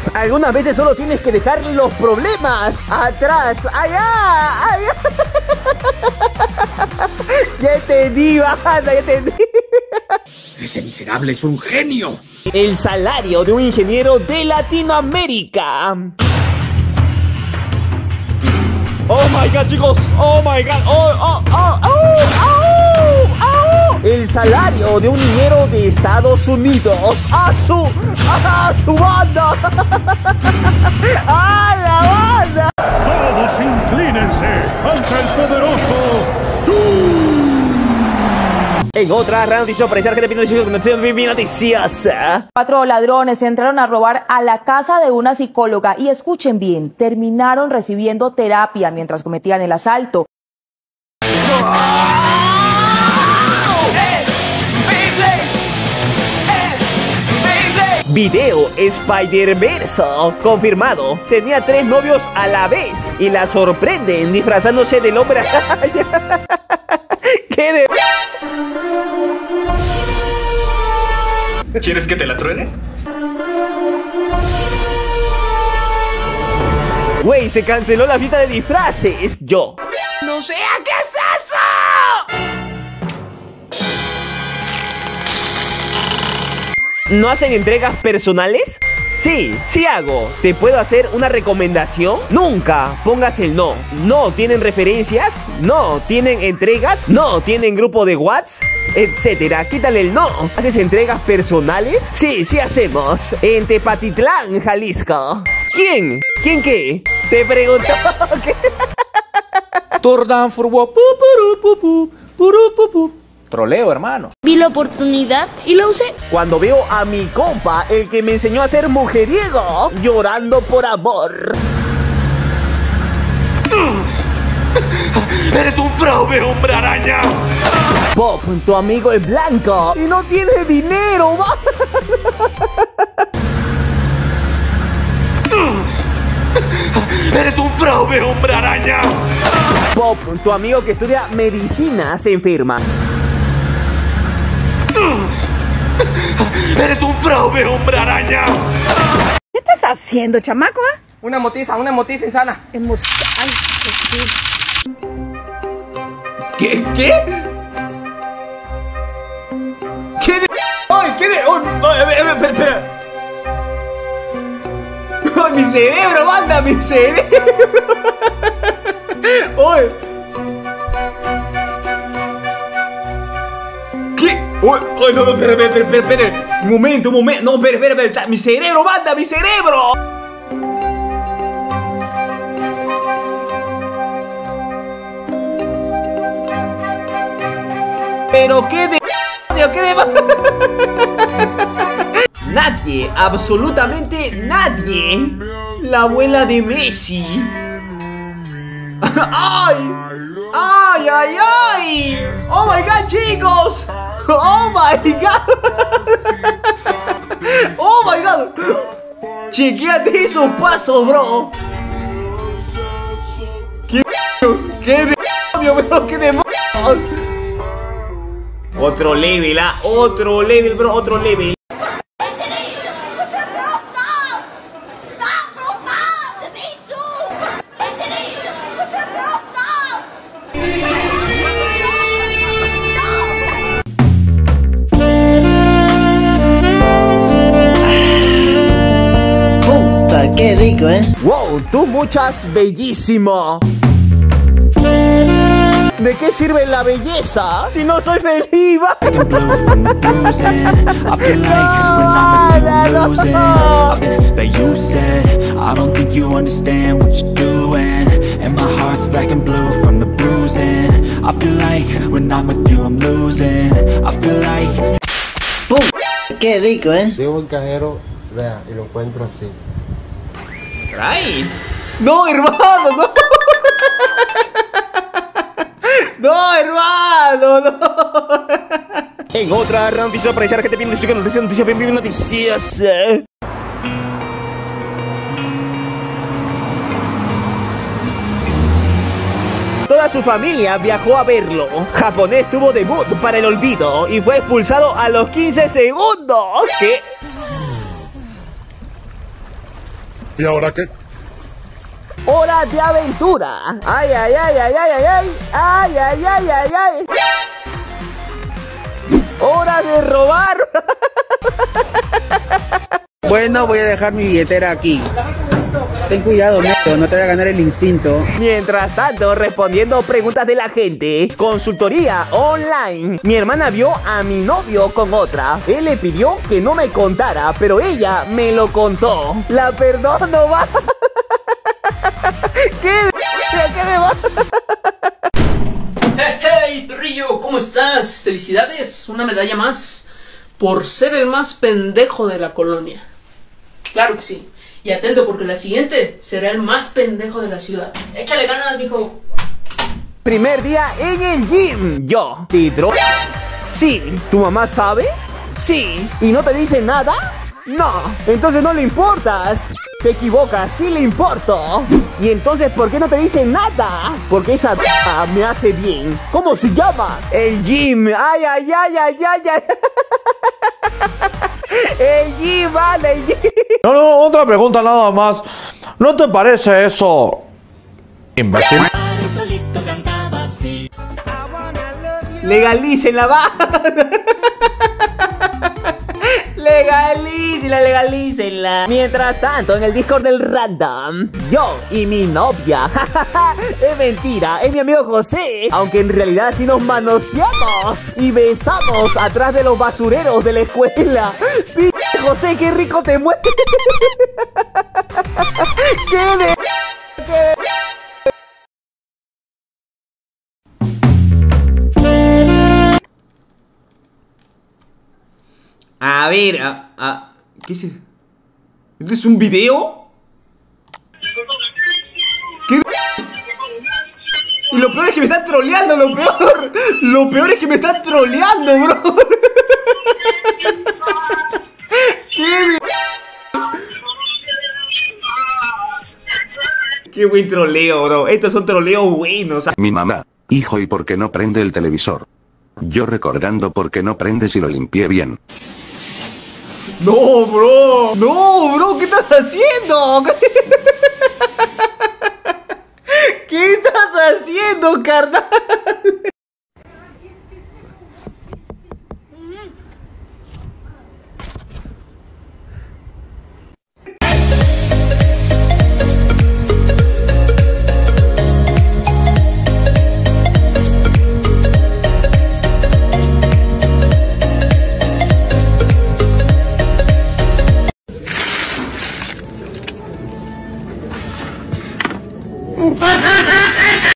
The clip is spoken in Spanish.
Algunas veces solo tienes que dejar los problemas atrás. ¡Allá! ¡Allá! Ya entendí, banda, ya entendí. Ese miserable es un genio. El salario de un ingeniero de Latinoamérica. Oh my god, chicos. Oh my god. El salario de un ingeniero de Estados Unidos. ¡A su banda! ¡A la banda! Todos inclínense ante el poderoso En otra gran noticia, aparecer que te pido noticias. 4 ladrones entraron a robar a la casa de una psicóloga y escuchen bien, terminaron recibiendo terapia mientras cometían el asalto. Video Spider-Verse confirmado. Tenía 3 novios a la vez y la sorprenden disfrazándose del hombre araña. ¿Qué de...? ¿Quieres que te la truene? Güey, se canceló la fiesta de disfraces. Yo ¡No sé qué es eso! ¿No hacen entregas personales? Sí, sí hago. ¿Te puedo hacer una recomendación? Nunca pongas el no. ¿No tienen referencias? ¿No tienen entregas? ¿No tienen grupo de WhatsApp? Etcétera. Quítale el no. ¿Haces entregas personales? Sí, sí hacemos. En Tepatitlán, Jalisco. ¿Quién? ¿Quién qué? Te pregunto. Tordan furbo. Troleo, hermano. Vi la oportunidad y la usé. Cuando veo a mi compa, el que me enseñó a ser mujeriego, llorando por amor. ¡Eres un fraude, hombre araña! Pop, tu amigo es blanco y no tiene dinero, va. ¡Eres un fraude, hombre araña! Pop, tu amigo que estudia medicina se enferma. ¡Eres un fraude, hombre araña! ¿Qué estás haciendo, chamaco? Una motiza insana. Ay, ¿Qué? ¿Qué? ¿Qué de...? ¡Ay, qué de...! Espera. ¡Ay, mi cerebro, banda! ¡Mi cerebro! ¡Ay! ¿Qué? ¡Ay, no, espera! Un momento. No, espera. ¡Mi cerebro, banda! ¡Mi cerebro! Pero qué de... ¿Qué de... Nadie, absolutamente nadie. La abuela de Messi. ¡Ay! ¡Oh my god, chicos! ¡Oh my god! Chequeate esos pasos, bro. ¿Qué demonios? Otro level, otro level, bro, otro level. Puta, qué rico, Wow, tú muchas bellísimo. ¿De qué sirve la belleza si no soy feliz? Qué rico, Llevo el cajero, vea, y lo encuentro así. ¡Ay! ¡No, hermano! ¡No! ¡No, hermano! ¡No! En otra noticia, apreciar que te piden noticias. Toda su familia viajó a verlo. Japonés tuvo debut para el olvido y fue expulsado a los 15 segundos. ¿Qué? ¿Y ahora qué? ¡Hora de aventura! ¡Ay, ay, ay, ay, ay, ay, ay! ¡Ay, ay, ay, ay, ay! ¡Hora de robar! Bueno, voy a dejar mi billetera aquí. Ten cuidado, Neto, no te vaya a ganar el instinto. Mientras tanto, respondiendo preguntas de la gente, consultoría online. Mi hermana vio a mi novio con otra. Él le pidió que no me contara, pero ella me lo contó. La perdono, va. ¿Qué de va? Hey, perrillo, ¿cómo estás? Felicidades, una medalla más por ser el más pendejo de la colonia. Claro que sí. Y atento porque la siguiente será el más pendejo de la ciudad. Échale ganas, mijo. Primer día en el gym. Yo, ¿te drogas? Sí. ¿Tu mamá sabe? Sí. ¿Y no te dice nada? No. Entonces no le importas. Te equivocas, sí le importo. Y entonces, ¿por qué no te dice nada? Porque esa me hace bien. ¿Cómo se llama? El gym. Ay, ay, ay, ay, ay, ay. El gym, vale, el gym. No, otra pregunta nada más. ¿No te parece eso imbécil? Legalícenla, va. Legalícenla. Mientras tanto, en el Discord del Random, yo y mi novia. Es mentira, es mi amigo José. Aunque en realidad sí nos manoseamos y besamos atrás de los basureros de la escuela. José, qué rico te mueves. A ver, ¿qué es eso? ¿Esto es un video? ¿Qué? Y lo peor es que me están troleando, lo peor. Lo peor es que me están troleando, bro. ¿Qué? Qué buen troleo, bro. Estos son troleos buenos. Mi mamá, hijo, ¿y por qué no prende el televisor? Yo recordando por qué no prende si lo limpié bien. No, bro. No, bro. ¿Qué estás haciendo? ¿Qué estás haciendo, carnal? Ha ha ha ha!